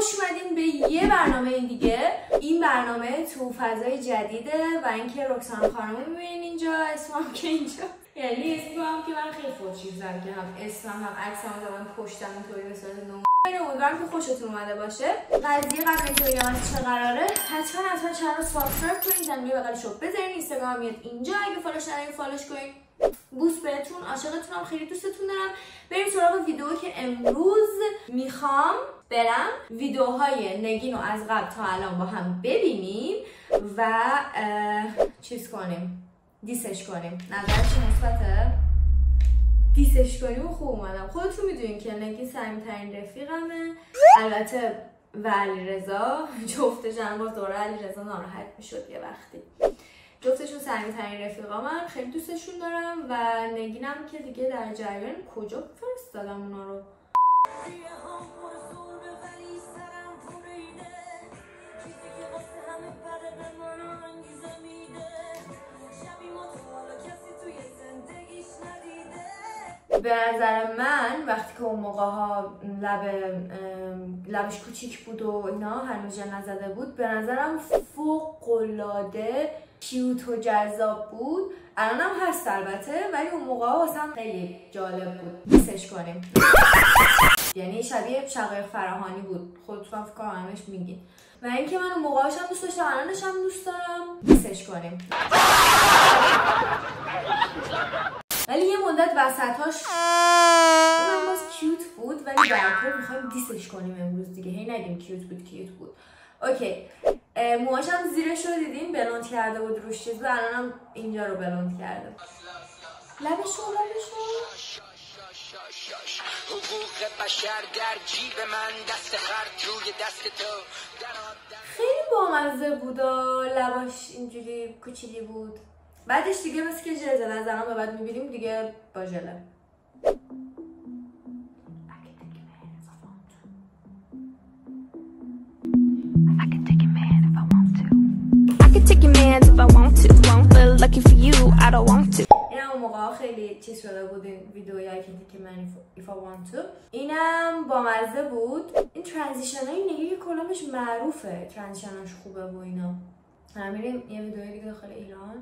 خوش اومدین به یه برنامه دیگه. این برنامه تو فضای جدیده و اینکه رکسانا خانم رو میبینین اینجا، اسمم که اینجا، یعنی اسمم که من خیلی خوشیزم که هم اسمم هم عکسم زدم پشتم اینطوری به صورت نو. امیدوارم که خوشتون اومده باشه. قضیه قبل اینکه بگم از چه قراره، حتما چنل رو سابسکرایب کنید، زنگوله بغلش رو بزنید، اینستاگرام میاد اینجا، اگه فالوش ندارین فالوش کنید. بوس بهتون، عاشقتونم، خیلی دوستتون دارم. بریم سراغ ویدئویی که امروز میخوام برم ویدیوهای نگین رو از قبل تا الان با هم ببینیم و چیز کنیم، دیسش کنیم. نظرش مثبته؟ دیسش کنیم و خوب اومدم. خودتون میدونین که نگین صمیمی‌ترین رفیقمه، البته و علیرضا جفتشون. باز دوره علیرضا ناراحت میشد یه وقتی. جفتشون صمیمی‌ترین رفیقامن، خیلی دوستشون دارم و نگینم که دیگه در جریان. کجا فرستادم اونا رو؟ به نظر من وقتی که اون موقع ها لبش کوچیک بود و اینا هنوز جا نزده بود، به نظرم فوق‌العاده کیوت و جذاب بود. الان هم هست البته، ولی اون موقع ها واسم خیلی جالب بود. دیسش کنیم. یعنی شبیه شقایق فراهانی بود. خودتون فکر کنم همش میگین. و اینکه من اون موقعاش هم دوست داشتم، الانش هم دوست دارم. دیسش کنیم. ولی یه مدت وسطاش اونم باز کیوت بود، ولی درکل میخوایم دیسش کنیم امروز دیگه. هی نگیم کیوت بود. اوکی. موهاش هم زیرش رو دیدین بلوند کرده بود، روش چیز بود. الانم اینجا رو بلوند کرده. لبشو حقوق بشر در جیب من، دست خرد روی دست تو. خیلی بامزه بود و لباش اینجوری کوچیکی بود. بعدش دیگه بس که ژل زدن زنان به بعد میبینیم دیگه با ژله. اینم اون موقع خیلی چیز شده بود این ویدئویی که من if I want to. اینم بامزه بود. این ترانزیشن های نگی که کلامش معروفه، ترانزیشناش خوبه و اینا. میریم یه ویدئوی دیگه داخل ایران.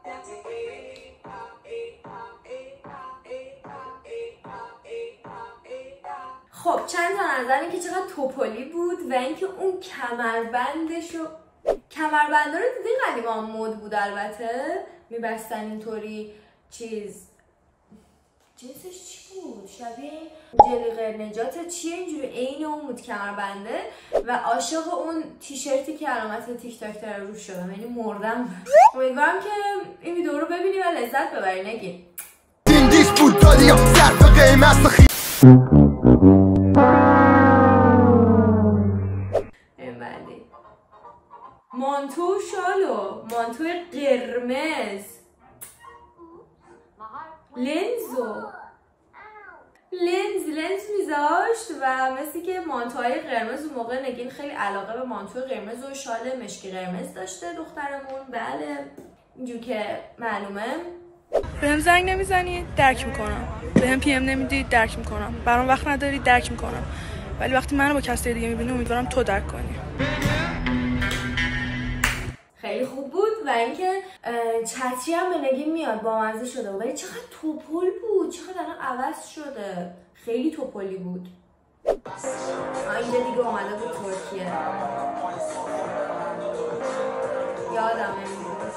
خب چند تا نظر اینکه چقدر توپلی بود و اینکه اون کمربندشو، کمربندا رو دیدین قدیما مد بود البته، میبستن اینطوری چیز. جنسش چی بود؟ شبیه جلی غیر نجات چیه اینجوری عین اون بود کمربنده. و عاشق اون تیشرتی که علامت تیک تاک داره روش شدم، یعنی مردم. امیدوارم که این ویدیو رو ببینی و لذت ببری. نگین دیندیش بود دادی یا صرف قیمت مانتو شالو، مانتو قرمز، لنز میذاشت و مثل که مانتوهای قرمز اون موقع نگین خیلی علاقه به مانتو قرمز و شال مشکی قرمز داشته دخترمون. بله اینجور که معلومه. بهم زنگ نمیزنید درک میکنم، بهم پی ام نمیدید درک میکنم، برام وقت ندارید درک میکنم، ولی وقتی منو با کسی دیگه میبینی امیدوارم تو درک کنی. خیلی خوب بود و اینکه چتری هم به نگین میاد بامزه شده بود، ولی چقدر توپل بود، چقدر الان عوض شده، خیلی توپلی بود. اینجا دیگه اومده بود ترکیه، یادم نمیاد.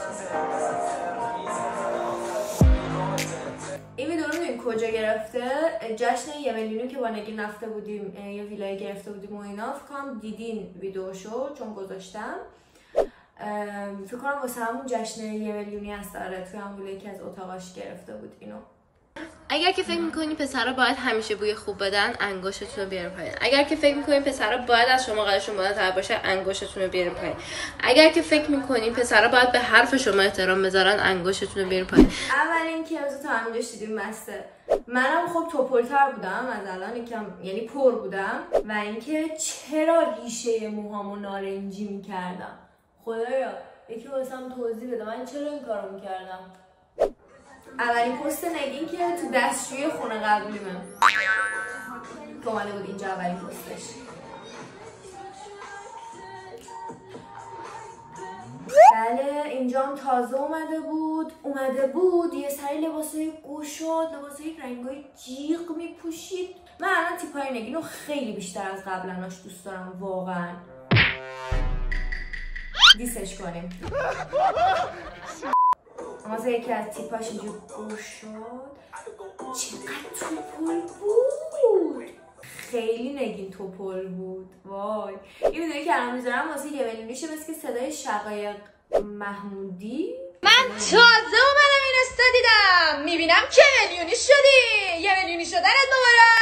این ویدیو رو میدونیم کجا گرفته؟ جشن 1 میلیونی که با نگین رفته بودیم، یه ویلای گرفته بودیم و اینا. فکر کنم دیدین ویدیوشو چون گذاشتم. فکر کنم واسه همون جشن 1 میلیونی هست. آره توی همون ویلایی که از اتاقاش گرفته بود اینو. اگر که فکر میکنین پسرا باید همیشه بوی خوب بدن، انگشتتون رو بیارین پایین. اگر که فکر میکنین پسرا باید از شما قدشون بالاتر باشه، انگشتتون رو بیارین پایین. اگر که فکر میکنین پسرا باید به حرف شما احترام بذارن، انگشتتون رو بیارین پایین. اول اینکه امروز تو همینجاش دیدیم مسته. منم خب توپل‌تر بودم از الان، یکم یعنی پر بودم. و اینکه چرا ریشه موهامو نارنجی میکردم. خدایا یکی واسم توضیح بده من چرا این کارو میکردم. اولین پست نگین که تو دستشوی خونه قبلیمه که اومده بود اینجا، اولین پستش. بله اینجا هم تازه اومده بود یه سری لباسای گشاد، لباسای رنگای جیغ میپوشید. من الان تیپای نگین رو خیلی بیشتر از قبلناش دوست دارم واقعا. دیسش کنیم. مثلا یکی از تیپاش اینجور گشاد چقدر توپل بود، خیلی نگین توپل بود. وای این ویدیویی که الان میذارم واسه 1 میلیونیشه، مثل که صدای شقایق محمودی. من تازه اومدم این استا دیدم، میبینم که میلیونی شدی. 1 میلیونی شدنت مبارک.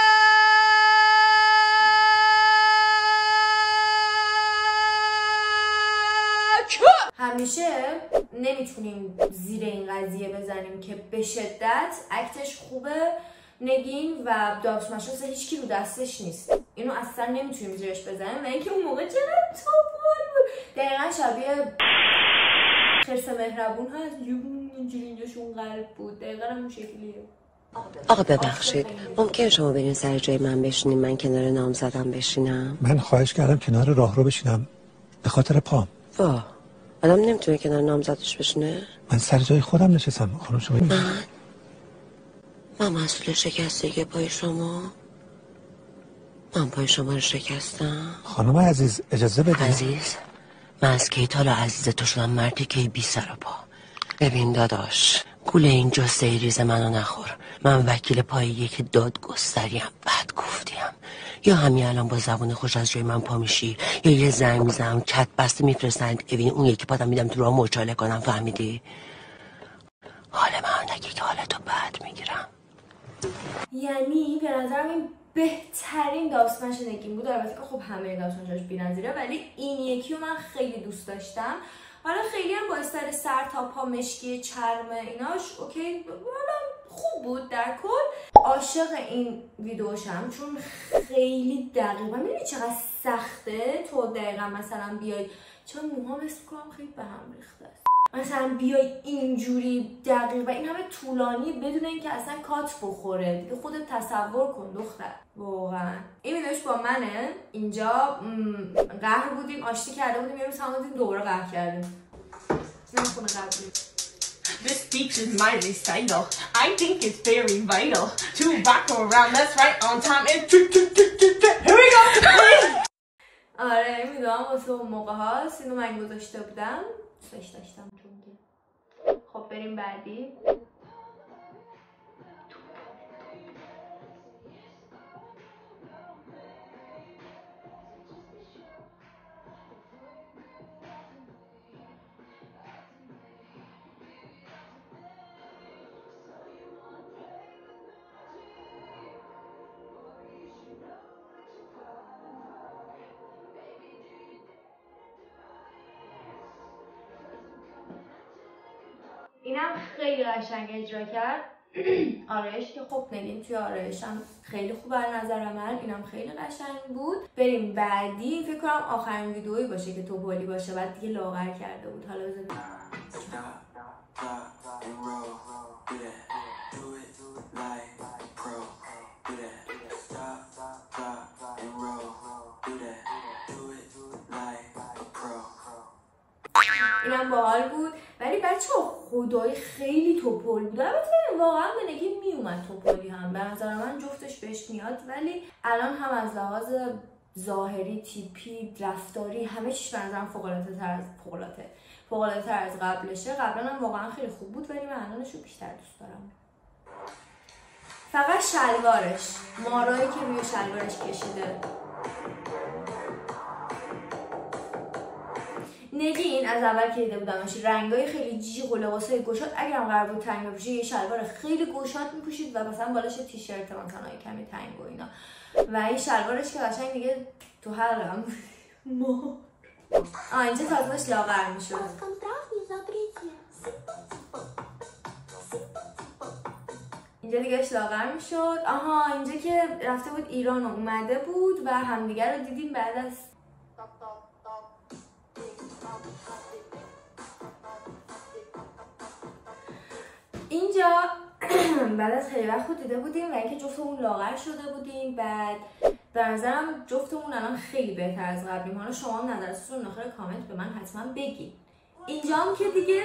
همیشه نمیتونیم زیر این قضیه بزنیم که به شدت اکتش خوبه نگین و داوسمشوس هیچ کی رو دستش نیست، اینو اصلا نمیتونیم زیرش بزنیم. و اینکه اون موقع چقدر توپل بود، دقیقا شبیه خرس مهربون هست، اینجوری اینجاشون قلب بود، دقیقا همون شکلیه. آقا ببخشید ممکنه شما برین سر جای من بشینیم، من کنار نامزدم بشینم؟ من خواهش کردم کنار راهرو بشینم به خاطر پام. واه آدم نمیتونه کنار نامزدش بشینه؟ من سر جای خودم نشستم خانم شما. من مسئول شکستگی پای شما؟ من پای شما رو شکستم؟ خانم عزیز اجازه بدید. عزیز من از کی تا عزیز تو شدم مردی که بی سر و پا. ببین داداش گول این جسته ریز منو نخور. من وکیل پاییه که دادگستریم، بد گفتیم. یا همین الان با زبون خوش از جای من پا میشی یا یه زنگ میزنم کت بسته میفرستند ببین اون یکی پاتم میدم تو راه مچاله کنم، فهمیدی؟ حال من نگی که حالتو بد میگیرم. یعنی به نظرم این بهترین داستانش نگین بود. البته که خب همه داستانش بی‌نظیره، ولی این یکی رو من خیلی دوست داشتم. حالا خیلی هم با استایل سر تا پا مشکی چرم ایناش اوکی، حالا خوب بود در کل. عاشق این ویدیوشم چون خیلی دقیقا، میبینی چقدر سخته تو دقیقا مثلا بیای، چون موها مثل کنم خیلی به هم ریخته است، مثلا بیای اینجوری دقیقا این همه طولانی بدون اینکه اصلا کات بخوره دیگه. خودت تصور کن دختر واقعا. این ویدیوش با منه. اینجا قهر بودیم، آشتی کرده بودیم، یه روز هم بودیم دوباره قهر کردیم. نمیخونه قبلی. This speech is my recital. I think it's very vital to rock around. That's right on time. And here we go. آره میدونم واسه اون موقع هاست اینو من گذاشته بودم، دوستش داشتم چون. خب بریم بعدی. اینم خیلی قشنگ اجرا کرد. آرایش که خب نگین توی آرایش هم خیلی خوب از نظر من، اینم خیلی قشنگ بود. بریم بعدی. فکر کنم آخرین ویدئویی باشه که توپلی باشه، بعد دیگه لاغر کرده بود. حالا بزنید اینم باحال بود. ولی بچه‌ها خدای خیلی توپل بود. البته واقعا به نگین میومد توپلی هم، به نظر من جفتش بهش میاد، ولی الان هم از لحاظ ظاهری، تیپی، رفتاری، همه چیش به نظرم فوق‌العاده تر از قبلشه. قبلا هم واقعا خیلی خوب بود، ولی من الانش رو بیشتر دوست دارم. فقط شلوارش، مارایی که روی شلوارش کشیده. نگین از اول که دیده بودمش رنگای خیلی جیغ و لباسای گشاد، اگرم قرار بود تنگ بپوشه یه شلوار خیلی گشاد میپوشید و مثلا بالاش تیشرت مثلا کمی تنگ و اینا، و این شلوارش که قشنگ دیگه تو حلقم اینجا تازهش لاغر میشد. اینجا دیگهش لاغر میشد. آها اینجا که رفته بود ایران و اومده بود و همدیگه رو دیدیم بعد از اینجا بعد از خیلی وقت خود دیده بودیم و اینکه جفتمون لاغر شده بودیم. بعد به نظرم جفتمون الان خیلی بهتر از قبلیم. حالا شما هم نظرتون رو آخر کامنت به من حتما بگید. اینجا هم که دیگه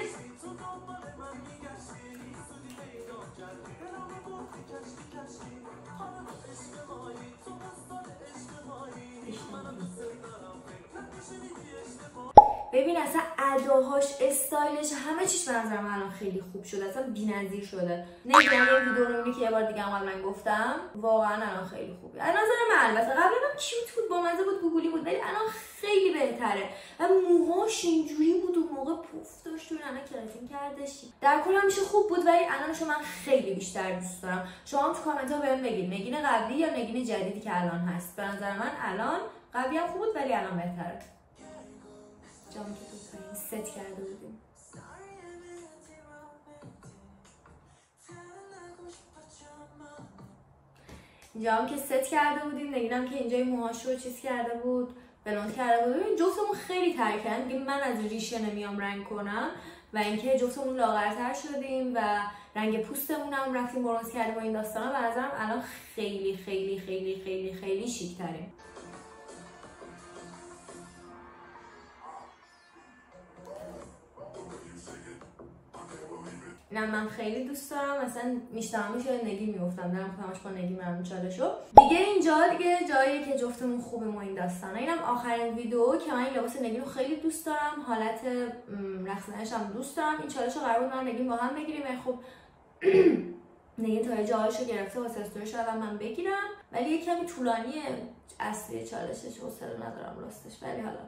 ببین اصلا اداهاش، استایلش، همه چیش به نظر من الان خیلی خوب شده، اصلا بی‌نظیر شده. نمیدونم این ویدیو رو میبینی که یه بار دیگه هم من گفتم واقعا الان خیلی خوبه. از نظر من البته قبلا هم کیوت بود، بامزه بود، گوگلی بود، ولی الان خیلی بهتره. و موهاش اینجوری بود اون موقع پوف داشت و الان کراتین کردش. در کل همیشه خوب بود ولی الانشو من خیلی بیشتر دوست دارم. شما هم تو کامنت ها بهم بگید نگین قبلی یا نگین جدیدی که الان هست. به نظر من الان قبلی هم خوب بود ولی الان بهتره. جامی که تو پایین ست کرده بودیم. اینجا هم که ست کرده بودیم، نگینم که اینجای موهاش رو چیز کرده بود، بلوند کرده بود. ببین جفتمون خیلی ترکن، دیگه من از ریشه نمیام رنگ کنم و اینکه جفتمون لاغرتر شدیم و رنگ پوستمون هم رفتیم برنز کردیم و این داستانا. به نظرم الان خیلی خیلی خیلی خیلی خیلی شیک تریم. اینم من خیلی دوست دارم، مثلا میشتم شده نگین میگفتم دارم همش با نگین میرم چالشو دیگه. اینجا دیگه جایی که جفتمون خوبیم و این داستانا. اینم آخرین ویدیو که من این لباس نگین رو خیلی دوست دارم، حالت رقصنش هم دوست دارم. این چالشو قرار بود من نگین با هم بگیریم، خب نگین تا جاهاشو گرفته واسه استوریش رو من بگیرم، ولی یه کمی طولانیه اصلی چالشش، حوصله ندارم راستش. ولی حالا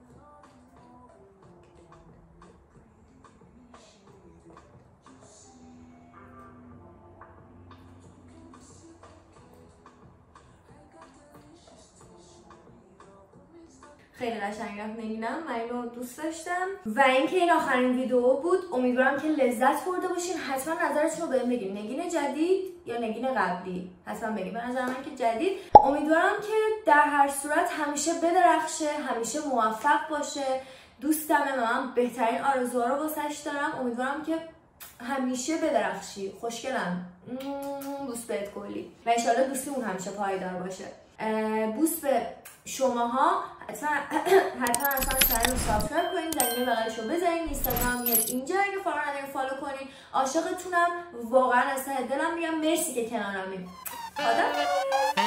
خیلی قشنگ رفت نگینم، من اینو دوست داشتم. و اینکه این آخرین ویدیو بود، امیدوارم که لذت برده باشین. حتما نظرتون رو بهم بگین، نگین جدید یا نگین قبلی، حتما بگین. به نظر من که جدید. امیدوارم که در هر صورت همیشه بدرخشه، همیشه موفق باشه. دوستمه، من بهترین آرزوها رو واسش دارم. امیدوارم که همیشه بدرخشی، خوشگلم. بوس بهت کلی و ان شاءالله دوستیمون همیشه پایدار باشه. بوس به شماها. حتما چنل رو سابسکرایب کنین، زنگوله بغلش رو بزنین، اینستاگرام میاد اینجا اگه فالو ندارین فالو کنین. عاشقتونم، واقعا از ته دلم میگم مرسی که کنارمین.